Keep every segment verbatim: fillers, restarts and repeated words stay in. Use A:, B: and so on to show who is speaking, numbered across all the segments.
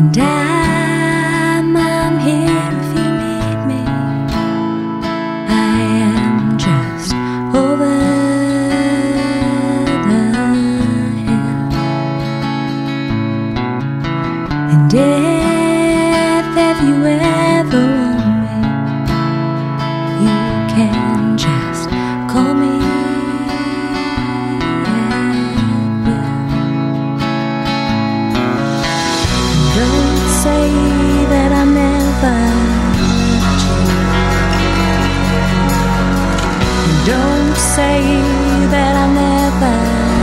A: And I'm, I'm here if you need me. I am just over the hill. And if, if you ever want me, you can just call me. Don't say that I never loved you. Don't say that I never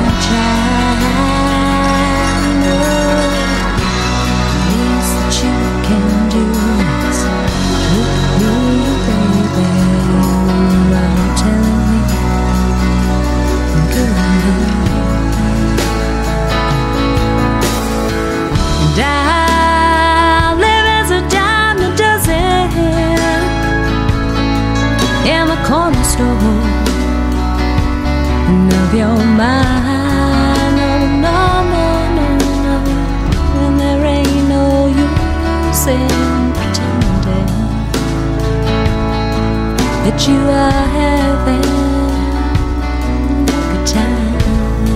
A: tried. No, the least that you can do is look at me, baby. You are telling me I'm good. And I cornerstone of your mind. No, no, no, no, no. And there ain't no use in pretending that you are having a good time.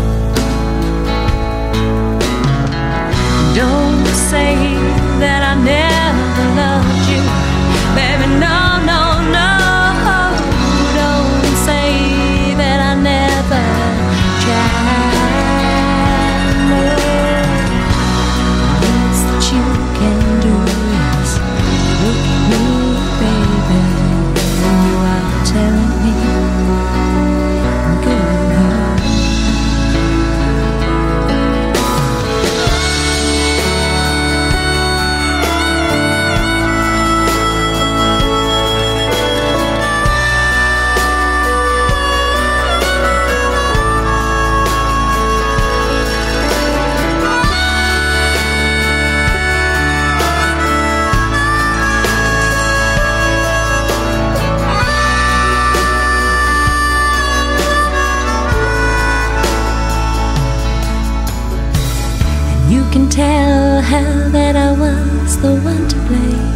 A: Don't say that I never loved you, baby. No, no, no. You can tell her that I was the one to blame,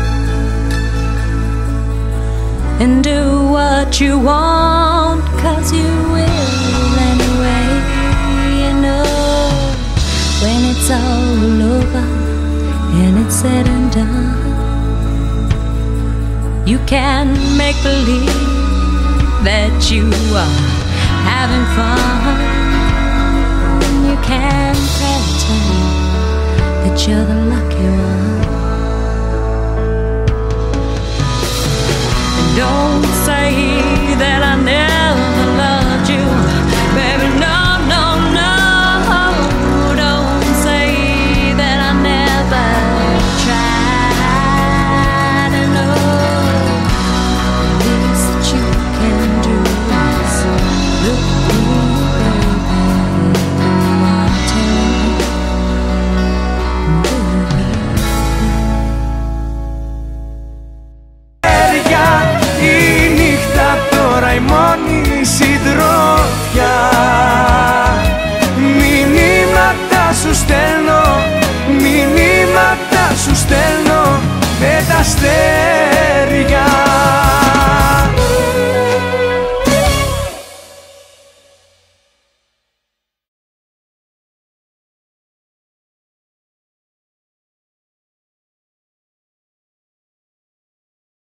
A: and do what you want, 'cause you will anyway. You know, when it's all over and it's said and done, you can make believe that you are having fun. You can pretend that you're the lucky one. Don't say that I never loved you, baby. No, no, no. Don't say that I never tried. And no, the least that you can do is look at me, baby.
B: Η μόνη συντρόφια. Μηνύματα σου στέλνω, μηνύματα σου στέλνω με τα αστέρια.